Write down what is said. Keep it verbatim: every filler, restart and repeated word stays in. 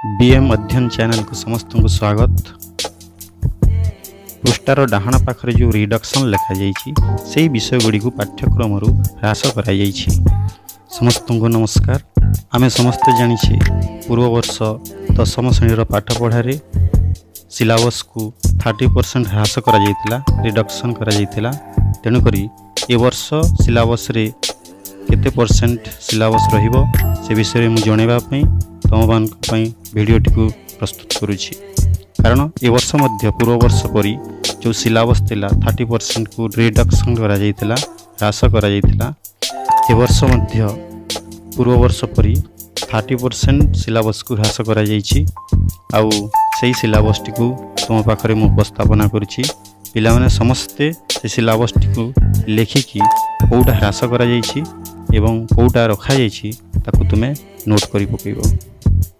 BM अध्ययन channel को समस्त को स्वागत। पृष्ठार डाहाण पाखरे जो रिडक्शन लिखा जाइछि सेही विषय गुडी को पाठ्यक्रम रु ह्रास करा जाइछि। समस्त को नमस्कार। आमे समस्त जानिछे पूर्व वर्ष दशम श्रेणी पाठ पढ़ारे सिलेबस को तीस परसेंट ह्रास करा जाइतिला, रिडक्शन करा जाइतिला। तेणु करी ए वर्ष सिलेबस रे केते परसेंट सिलेबस रहिबो से विषय मु जणेबा पई तुम मान भिडियो टी को प्रस्तुत करुछि। कारण ए वर्ष मध्य पूर्व वर्ष परी जो सिलेबस थिला तीस परसेंट को रिडक्शन करा जाइतिला, ह्रास करा जाइतिला। ए वर्ष मध्य पूर्व वर्ष परी तीस परसेंट सिलेबस को ह्रास करा जाइछि। आउ सेही सिलेबस टी को तुम पाखरे मु उपस्थापना करुछि। पिला माने समस्ते से सिलेबस टी को लेखिकी कोउटा ह्रास करा जाइछि एवं कोउटा रखा जाइछि ताकू तुमे नोट करि पकेइबो।